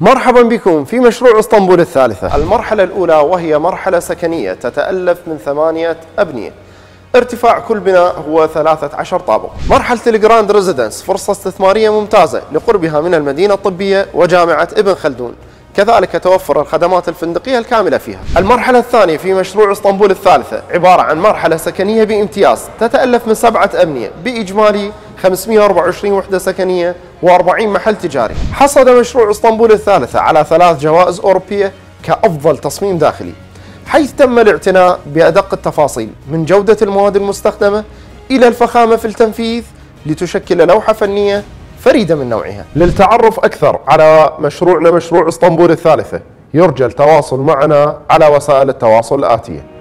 مرحبا بكم في مشروع اسطنبول الثالثة. المرحلة الأولى وهي مرحلة سكنية تتألف من 8 أبنية، ارتفاع كل بناء هو 13 طابق. مرحلة الجراند ريزيدنس فرصة استثمارية ممتازة لقربها من المدينة الطبية وجامعة ابن خلدون، كذلك توفر الخدمات الفندقية الكاملة فيها. المرحلة الثانية في مشروع اسطنبول الثالثة عبارة عن مرحلة سكنية بامتياز تتألف من 7 أبنية بإجمالي 524 وحدة سكنية و40 محل تجاري. حصد مشروع اسطنبول الثالثة على 3 جوائز أوروبية كأفضل تصميم داخلي، حيث تم الاعتناء بأدق التفاصيل من جودة المواد المستخدمة إلى الفخامة في التنفيذ لتشكل لوحة فنية فريدة من نوعها. للتعرف أكثر على مشروعنا مشروع اسطنبول الثالثة يرجى التواصل معنا على وسائل التواصل الآتية.